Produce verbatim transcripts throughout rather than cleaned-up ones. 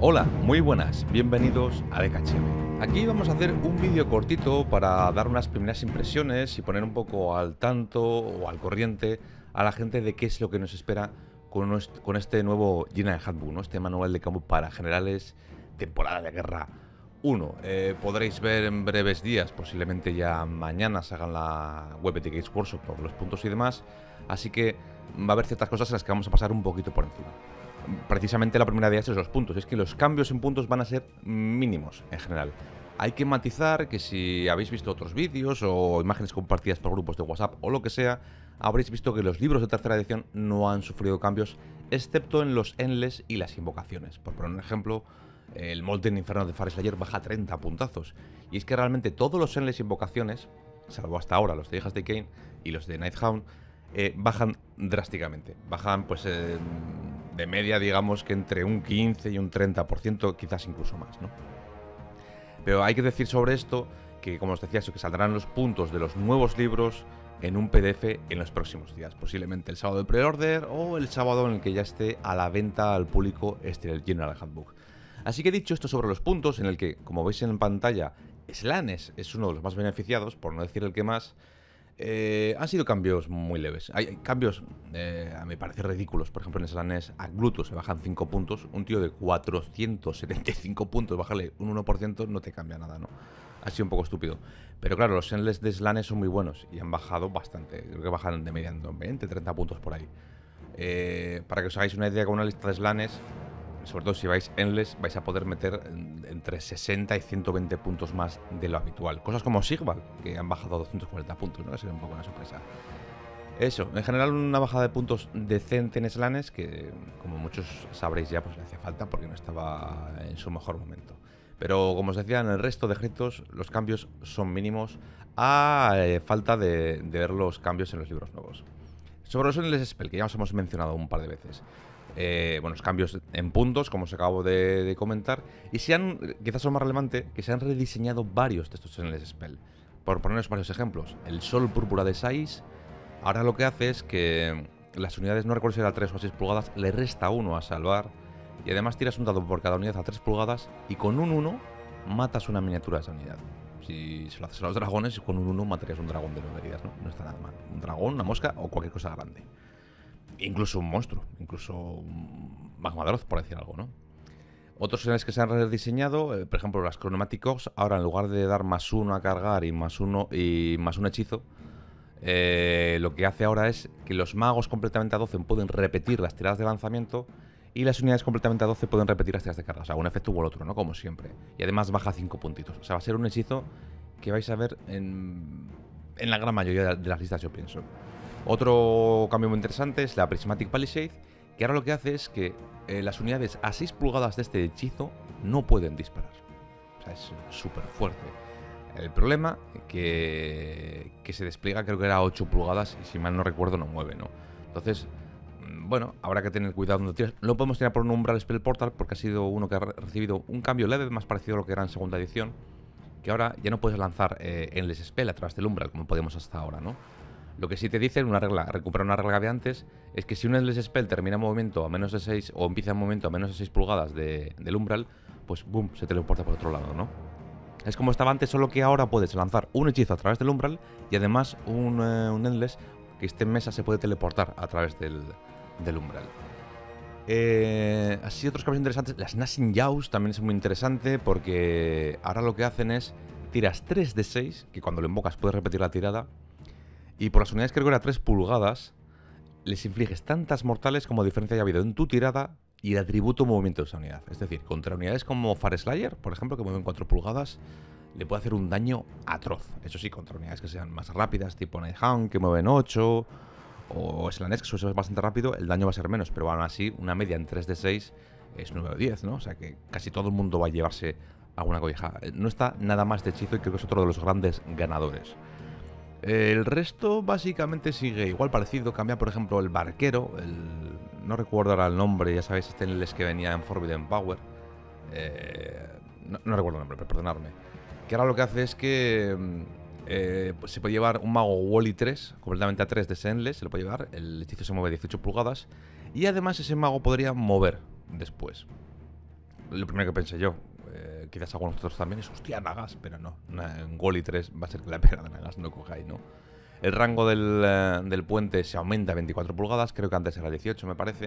Hola, muy buenas, bienvenidos a D K H M. Aquí vamos a hacer un vídeo cortito para dar unas primeras impresiones y poner un poco al tanto o al corriente a la gente de qué es lo que nos espera con, nuestro, con este nuevo General Handbook, ¿no? Este manual de campo para generales, temporada de guerra uno. Eh, podréis ver en breves días, posiblemente ya mañana se hagan la web de Games Workshop por los puntos y demás, así que va a haber ciertas cosas en las que vamos a pasar un poquito por encima. Precisamente la primera de ellas es los puntos. Es que los cambios en puntos van a ser mínimos en general. Hay que matizar que si habéis visto otros vídeos o imágenes compartidas por grupos de WhatsApp o lo que sea, habréis visto que los libros de tercera edición no han sufrido cambios, excepto en los Endless y las invocaciones. Por poner un ejemplo, el Molten Inferno de Fareslayer baja treinta puntazos. Y es que realmente todos los Endless invocaciones, salvo hasta ahora los de Hijas de Cain y los de Nighthound, eh, bajan drásticamente. Bajan pues... Eh, de media, digamos que entre un quince y un treinta por ciento, quizás incluso más, ¿no? Pero hay que decir sobre esto que, como os decía, eso, que saldrán los puntos de los nuevos libros en un P D F en los próximos días, posiblemente el sábado de pre-order o el sábado en el que ya esté a la venta al público este el General Handbook. Así que dicho esto sobre los puntos, en el que, como veis en pantalla, Slanesh es uno de los más beneficiados, por no decir el que más. Eh, han sido cambios muy leves. Hay, hay cambios, eh, a mi parecer, ridículos. Por ejemplo, en Slanesh a Gluto se bajan cinco puntos. Un tío de cuatrocientos setenta y cinco puntos, bájale un uno por ciento, no te cambia nada, ¿no? Ha sido un poco estúpido. Pero claro, los Endless de Slanesh son muy buenos y han bajado bastante. Creo que bajan de media en veinte, treinta puntos por ahí. Eh, para que os hagáis una idea, con una lista de Slanesh, sobre todo si vais Endless, vais a poder meter entre sesenta y ciento veinte puntos más de lo habitual. Cosas como Sigval, que han bajado doscientos cuarenta puntos, ¿no? Ha sido un poco una sorpresa. Eso, en general una bajada de puntos decente en Slanesh, que como muchos sabréis ya, pues le hacía falta porque no estaba en su mejor momento. Pero como os decía, en el resto de ejércitos los cambios son mínimos, a eh, falta de, de ver los cambios en los libros nuevos. Sobre los Endless Spell, que ya os hemos mencionado un par de veces. Eh, bueno, los cambios en puntos, como os acabo de, de comentar. Y se han, quizás lo más relevante, que se han rediseñado varios de estos Endless Spell. Por poneros varios ejemplos, el Sol Púrpura de Sais, ahora lo que hace es que las unidades, no recuerdo si era tres o seis pulgadas, le resta uno a salvar. Y además tiras un dado por cada unidad a tres pulgadas y con un uno matas una miniatura de esa unidad. Si se lo haces a los dragones, con un uno matarías un dragón de nueve heridas, ¿no? No está nada mal. Un dragón, una mosca o cualquier cosa grande. Incluso un monstruo, incluso un Magmadroth, por decir algo, ¿no? Otros seres que se han rediseñado, eh, por ejemplo, las cronomáticos, ahora en lugar de dar más uno a cargar y más uno y más un hechizo, eh, lo que hace ahora es que los magos completamente a doce pueden repetir las tiradas de lanzamiento y las unidades completamente a doce pueden repetir las tiradas de carga. O sea, un efecto u el otro, ¿no? Como siempre. Y además baja cinco puntitos. O sea, va a ser un hechizo que vais a ver en, en la gran mayoría de las listas, yo pienso. Otro cambio muy interesante es la Prismatic Palisade, que ahora lo que hace es que eh, las unidades a seis pulgadas de este hechizo no pueden disparar. O sea, es súper fuerte. El problema que, que se despliega, creo que era a ocho pulgadas y si mal no recuerdo no mueve, ¿no? Entonces, bueno, habrá que tener cuidado donde tiras. No podemos tirar por un umbral Spell Portal porque ha sido uno que ha recibido un cambio leve, más parecido a lo que era en segunda edición, que ahora ya no puedes lanzar eh, Endless Spell a través del umbral como podíamos hasta ahora, ¿no? Lo que sí te dice, una regla, recuperar una regla de antes, es que si un Endless Spell termina en movimiento a menos de seis o empieza en movimiento a menos de seis pulgadas de, del umbral, pues boom, se teleporta por otro lado, ¿no? Es como estaba antes, solo que ahora puedes lanzar un hechizo a través del umbral y además un, eh, un Endless que esté en mesa se puede teleportar a través del, del umbral. Eh, así otros cambios interesantes, las Gnashing Jaws también es muy interesante porque ahora lo que hacen es tiras tres de seis, que cuando lo invocas puedes repetir la tirada. Y por las unidades que creo que era tres pulgadas, les infliges tantas mortales como diferencia haya habido en tu tirada y el atributo movimiento de esa unidad. Es decir, contra unidades como Fareslayer, por ejemplo, que mueven cuatro pulgadas, le puede hacer un daño atroz. Eso sí, contra unidades que sean más rápidas, tipo Nighthound, que mueven ocho, o Slanesh, que suele ser bastante rápido, el daño va a ser menos, pero aún así, una media en tres de seis es nueve o diez, ¿no? O sea que casi todo el mundo va a llevarse alguna colleja. No está nada más de hechizo y creo que es otro de los grandes ganadores. El resto básicamente sigue igual parecido. Cambia, por ejemplo, el barquero. El... No recuerdo ahora el nombre, ya sabéis, este Endless que venía en Forbidden Power. Eh... No, no recuerdo el nombre, pero perdonadme. Que ahora lo que hace es que eh, pues se puede llevar un mago Wally tres, completamente a tres de ese Endless. Se lo puede llevar. El hechizo se mueve dieciocho pulgadas. Y además ese mago podría mover después. lo primero que pensé yo. Eh, quizás algunos otros también es, hostia, Nagas, pero no. En Wall-E tres va a ser que la pena de Nagas no coja ahí, ¿no? El rango del, eh, del puente se aumenta a veinticuatro pulgadas, creo que antes era dieciocho, me parece.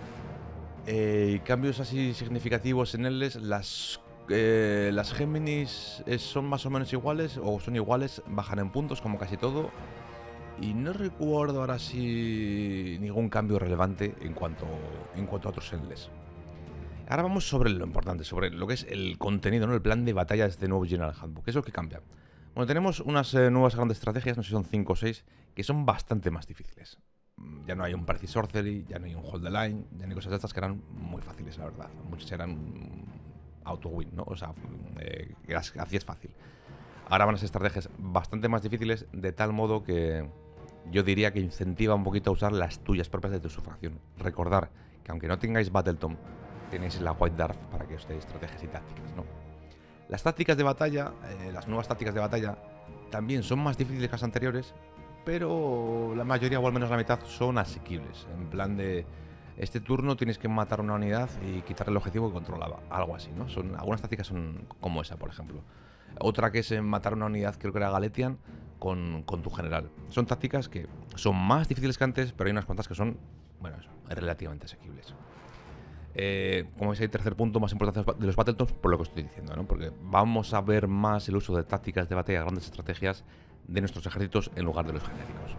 Eh, cambios así significativos en él, las, eh, las Géminis eh, son más o menos iguales, o son iguales, bajan en puntos como casi todo. Y no recuerdo ahora sí ningún cambio relevante en cuanto, en cuanto a otros endless. Ahora vamos sobre lo importante, sobre lo que es el contenido, ¿no? El plan de batalla de este nuevo General Handbook. ¿Qué es lo que cambia? Bueno, tenemos unas eh, nuevas grandes estrategias, no sé si son cinco o seis, que son bastante más difíciles. Mm, Ya no hay un Precise Sorcery, ya no hay un Hold the Line, ya no hay cosas de estas que eran muy fáciles, la verdad. Muchas eran mm, auto-win, ¿no? O sea, eh, que las hacías fácil. Ahora van a ser estrategias bastante más difíciles, de tal modo que yo diría que incentiva un poquito a usar las tuyas propias de tu facción. Recordar que aunque no tengáis Battletome, tenéis la White Dwarf para que os deis estrategias y tácticas, ¿no? Las tácticas de batalla, eh, las nuevas tácticas de batalla, también son más difíciles que las anteriores, pero la mayoría, o al menos la mitad, son asequibles. En plan de, este turno tienes que matar una unidad y quitar el objetivo que controlaba. Algo así, ¿no? Son, algunas tácticas son como esa, por ejemplo. Otra que es en matar una unidad, creo que era Galetian, con, con tu general. Son tácticas que son más difíciles que antes, pero hay unas cuantas que son, bueno, eso, relativamente asequibles. Eh, como es el tercer punto más importante de los Battletomes, por lo que estoy diciendo, ¿no? Porque vamos a ver más el uso de tácticas de batalla, grandes estrategias de nuestros ejércitos en lugar de los genéricos.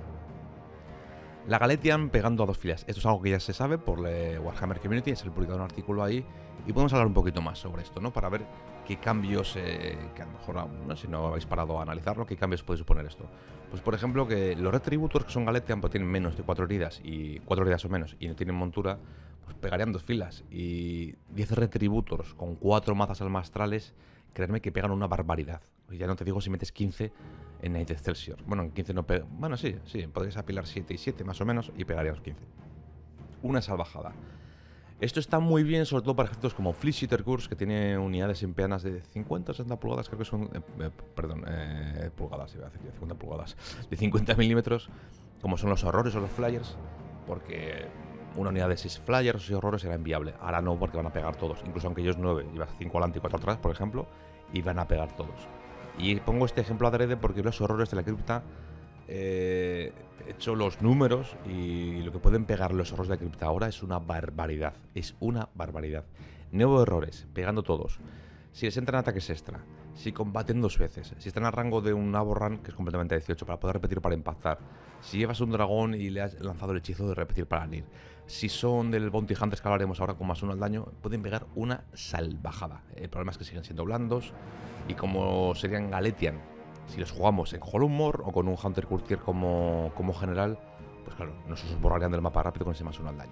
La Galetian pegando a dos filas. Esto es algo que ya se sabe por Warhammer Community, se le publicado un artículo ahí y podemos hablar un poquito más sobre esto, ¿no? Para ver qué cambios, eh, que a lo mejor, ¿no? Si no habéis parado a analizarlo, qué cambios puede suponer esto. Pues por ejemplo que los Retributors que son Galetian pues tienen menos de cuatro heridas y cuatro heridas o menos y no tienen montura, pues pegarían dos filas y diez Retributors con cuatro mazas almastrales, creedme que pegan una barbaridad. Y ya no te digo si metes quince en Night Excelsior. Bueno, en quince no pega. Bueno, sí, sí, podrías apilar siete y siete más o menos y pegarías quince. Una salvajada. Esto está muy bien, sobre todo para ejércitos como Fleet Shitter Curse, que tiene unidades en peanas de cincuenta o sesenta pulgadas, creo que son. Eh, eh, perdón, eh, pulgadas, iba a decir, cincuenta pulgadas. De cincuenta milímetros, como son los horrores o los flyers, porque una unidad de seis flyers o seis horrores era inviable. Ahora no, porque van a pegar todos. Incluso aunque ellos nueve, llevas cinco adelante y cuatro atrás, por ejemplo, y van a pegar todos. Y pongo este ejemplo adrede porque los horrores de la cripta, eh, he hecho los números y lo que pueden pegar los horrores de la cripta ahora es una barbaridad. Es una barbaridad. Nuevo errores, pegando todos. Si les entran ataques extra, si combaten dos veces, si están a rango de un Aborran, que es completamente dieciocho, para poder repetir para impactar, si llevas un dragón y le has lanzado el hechizo de repetir para Nir, si son del Bounty Hunters que hablaremos ahora con más uno al daño, pueden pegar una salvajada. El problema es que siguen siendo blandos y como serían Galetian, si los jugamos en Hollow o con un Hunter Courtier como, como general, pues claro, nos os borrarían del mapa rápido con ese más uno al daño,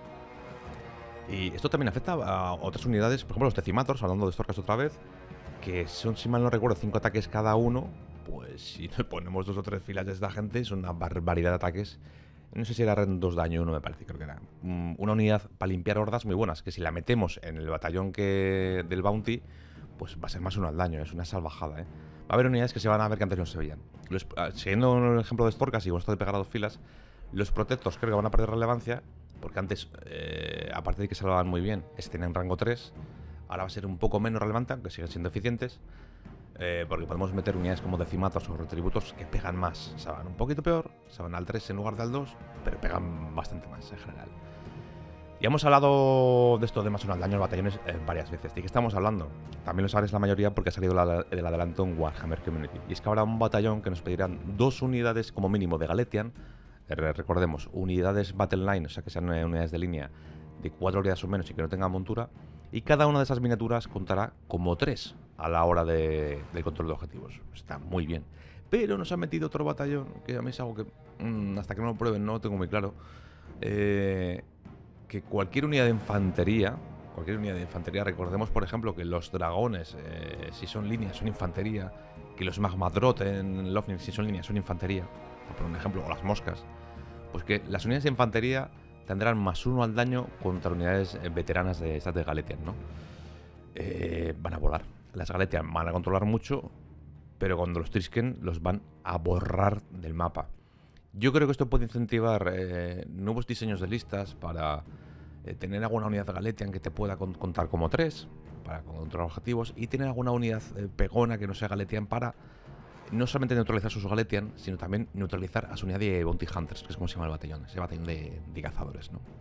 ¿no? Y esto también afecta a otras unidades, por ejemplo los Decimators, hablando de Storkas otra vez, que son, si mal no recuerdo, cinco ataques cada uno. Pues si nos ponemos dos o tres filas de esta gente, es una barbaridad de ataques. No sé si era dos daño uno, me parece, creo que era. Mm, una unidad para limpiar hordas muy buenas, que si la metemos en el batallón que del Bounty, pues va a ser más uno al daño, es una salvajada, ¿eh? Va a haber unidades que se van a ver que antes no se veían. Los, siguiendo el ejemplo de Storkas y con esto de pegar a dos filas, los Protectors creo que van a perder relevancia, porque antes, eh, aparte de que salvaban muy bien, este tenían rango tres, ahora va a ser un poco menos relevante, aunque siguen siendo eficientes, eh, porque podemos meter unidades como Decimatos o Retributos que pegan más. Se van un poquito peor, se van al tres en lugar del dos, pero pegan bastante más en general. Ya hemos hablado de esto de más o menos daño en batallones eh, varias veces. ¿De qué estamos hablando? También lo sabréis la mayoría porque ha salido la, el adelanto en Warhammer Community. Y es que habrá un batallón que nos pedirán dos unidades como mínimo de Galetian. Eh, recordemos, unidades Battle Line, o sea que sean unidades de línea de cuatro unidades o menos y que no tengan montura. Y cada una de esas miniaturas contará como tres a la hora de, del control de objetivos. Está muy bien. Pero nos han metido otro batallón, que a mí es algo que mmm, hasta que no lo prueben no lo tengo muy claro. Eh... que cualquier unidad de infantería, cualquier unidad de infantería, recordemos por ejemplo que los dragones, eh, si son líneas, son infantería, que los Magmadrot en Lofnir, si son líneas, son infantería, por un ejemplo, o las moscas, pues que las unidades de infantería tendrán más uno al daño contra unidades eh, veteranas de estas de Galetian, ¿no? Eh, van a volar. Las Galetian van a controlar mucho, pero cuando los Trisken los van a borrar del mapa. Yo creo que esto puede incentivar eh, nuevos diseños de listas para eh, tener alguna unidad de Galetian que te pueda con contar como tres. para controlar objetivos, y tener alguna unidad eh, pegona que no sea Galetian para no solamente neutralizar sus Galetian, sino también neutralizar a su unidad de Bounty Hunters, que es como se llama el batallón, ese batallón de, de cazadores, ¿no?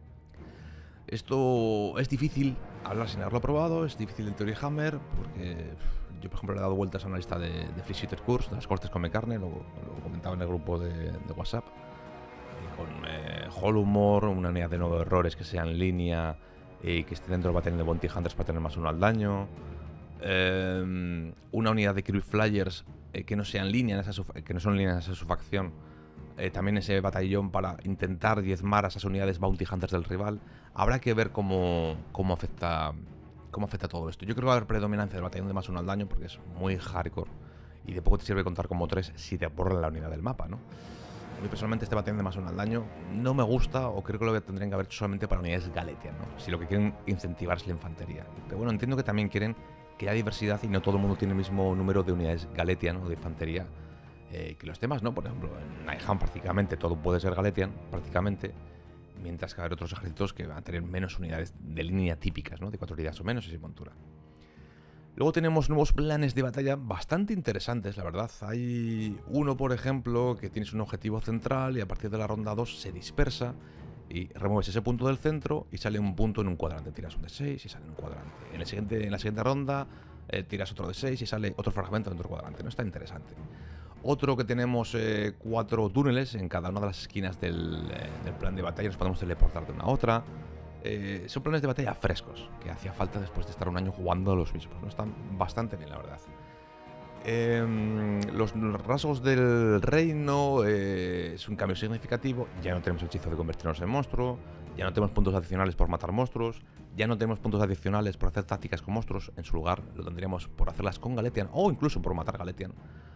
Esto es difícil hablar sin haberlo probado, es difícil en Theory Hammer, porque yo, por ejemplo, le he dado vueltas a una lista de, de Free Shooter Course, de las cortes con Mecarne, lo, lo comentaba en el grupo de, de WhatsApp, y con eh, Holumor, una unidad de nueve errores que sea en línea y que esté dentro del batallón de Bounty Hunters para tener más uno al daño, eh, una unidad de Creep Flyers eh, que no sea en línea, en esa que no son en línea en esa su facción. Eh, también ese batallón para intentar diezmar a esas unidades Bounty Hunters del rival. Habrá que ver cómo, cómo afecta cómo afecta todo esto. Yo creo que va a haber predominancia del batallón de más uno al daño porque es muy hardcore y de poco te sirve contar como tres si te borran la unidad del mapa, ¿no? A mí personalmente este batallón de más uno al daño no me gusta, o creo que lo tendrían que haber hecho solamente para unidades Galetian, ¿no? Si lo que quieren incentivar es la infantería. Pero bueno, entiendo que también quieren que haya diversidad y no todo el mundo tiene el mismo número de unidades Galetian o de infantería Eh, que los demás, ¿no? Por ejemplo, en Niham prácticamente todo puede ser Galetian, prácticamente, mientras que habrá otros ejércitos que van a tener menos unidades de línea típicas, ¿no? De cuatro unidades o menos y sin montura. Luego tenemos nuevos planes de batalla bastante interesantes, la verdad. Hay uno, por ejemplo, que tienes un objetivo central y a partir de la ronda dos se dispersa y remueves ese punto del centro y sale un punto en un cuadrante. Tiras un de seis y sale en un cuadrante. En, el siguiente, en la siguiente ronda eh, tiras otro de seis y sale otro fragmento dentro del cuadrante. No está interesante. Otro que tenemos eh, cuatro túneles en cada una de las esquinas del, eh, del plan de batalla. Nos podemos teleportar de una a otra. Eh, son planes de batalla frescos, que hacía falta después de estar un año jugando los mismos, ¿no? Están bastante bien, la verdad. Eh, los rasgos del reino eh, es un cambio significativo. Ya no tenemos el hechizo de convertirnos en monstruo. Ya no tenemos puntos adicionales por matar monstruos. Ya no tenemos puntos adicionales por hacer tácticas con monstruos. En su lugar lo tendríamos por hacerlas con Galetian o incluso por matar Galetian.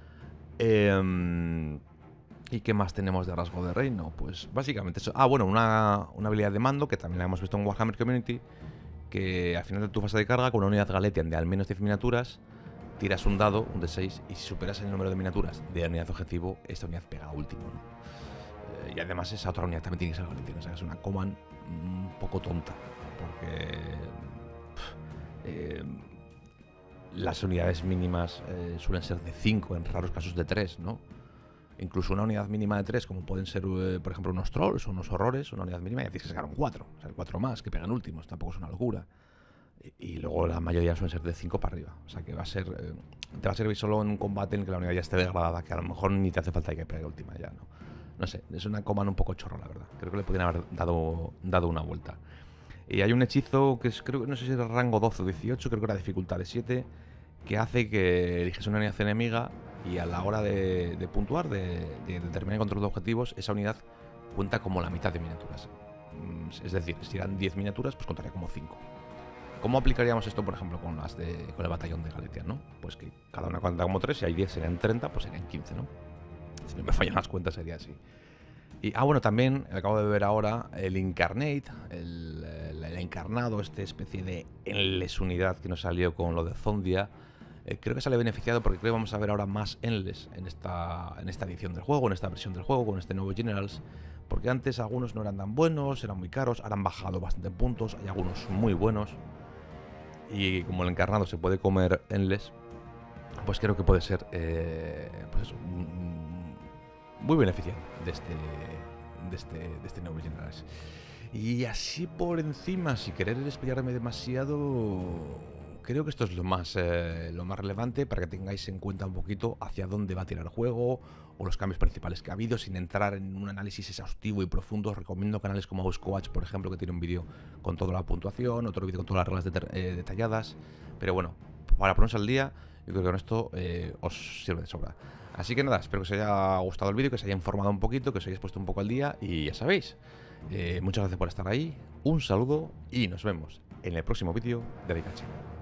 Eh, ¿Y qué más tenemos de rasgo de reino? Pues básicamente eso. Ah, bueno, una, una habilidad de mando que también la hemos visto en Warhammer Community, que al final de tu fase de carga, con una unidad Galetian de al menos diez miniaturas, tiras un dado, un de seis, y si superas el número de miniaturas de la unidad objetivo, esta unidad pega último, ¿no? Eh, y además esa otra unidad también tiene que ser Galetian, o sea, es una command un poco tonta, porque pff, eh, las unidades mínimas eh, suelen ser de cinco, en raros casos de tres, ¿no? Incluso una unidad mínima de tres, como pueden ser, eh, por ejemplo, unos trolls o unos horrores, una unidad mínima ya tienes que sacar un cuatro, o sea, el cuatro más, que pegan últimos, tampoco es una locura. Y, y luego la mayoría suelen ser de cinco para arriba, o sea que va a ser, eh, te va a servir solo en un combate en el que la unidad ya esté degradada, que a lo mejor ni te hace falta que pegue última ya, ¿no? No sé, es una command un poco chorro, la verdad. Creo que le podrían haber dado, dado una vuelta. Y hay un hechizo que es, creo que no sé si era rango doce o dieciocho, creo que era dificultad de siete, que hace que eliges una unidad enemiga y a la hora de, de puntuar, de, de determinar el control de objetivos, esa unidad cuenta como la mitad de miniaturas. Es decir, si eran diez miniaturas, pues contaría como cinco. ¿Cómo aplicaríamos esto, por ejemplo, con las de con el batallón de Galetian, ¿no? Pues que cada una cuenta como tres, si hay diez serían treinta, pues serían quince, ¿no? Si no me fallan las cuentas sería así. Y, ah, bueno, también acabo de ver ahora el Incarnate, el, el, el encarnado, esta especie de Endless unidad que nos salió con lo de Zondia. Eh, creo que sale beneficiado porque creo que vamos a ver ahora más Endless en esta, en esta edición del juego, en esta versión del juego, con este nuevo Generals. Porque antes algunos no eran tan buenos, eran muy caros, ahora han bajado bastante en puntos, hay algunos muy buenos. Y como el encarnado se puede comer Endless, pues creo que puede ser eh, pues eso, muy beneficiado de este, de este, de este nuevo Generals. Y así por encima, si querer explayarme demasiado, creo que esto es lo más, eh, lo más relevante para que tengáis en cuenta un poquito hacia dónde va a tirar el juego o los cambios principales que ha habido, sin entrar en un análisis exhaustivo y profundo. Os recomiendo canales como Auscoach, por ejemplo, que tiene un vídeo con toda la puntuación, otro vídeo con todas las reglas de eh, detalladas. Pero bueno, para ponerse al día, yo creo que con esto eh, os sirve de sobra. Así que nada, espero que os haya gustado el vídeo, que os haya informado un poquito, que os hayáis puesto un poco al día y ya sabéis. Eh, muchas gracias por estar ahí, un saludo y nos vemos en el próximo vídeo de Dikachi.